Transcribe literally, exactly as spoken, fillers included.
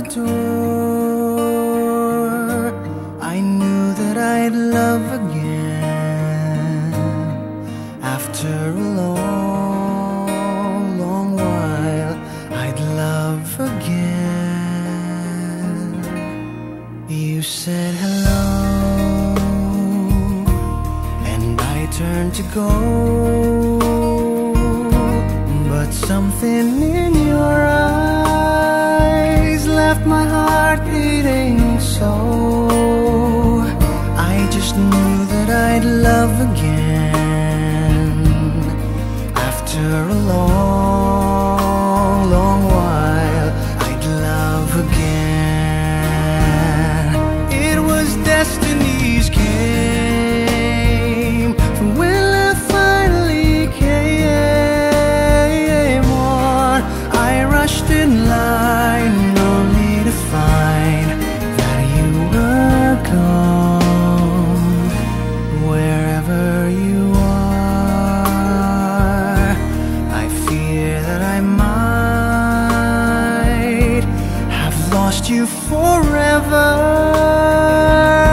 door, I knew that I'd love again. After a long, long while, I'd love again. You said hello, and I turned to go, but something in your eyes left my heart beating so. I just knew that I'd love again. After a long, long while, I'd love again. It was destiny's game, for when I finally came on, I rushed in line only to find that you were gone. Wherever you are, I fear that I might have lost you forever.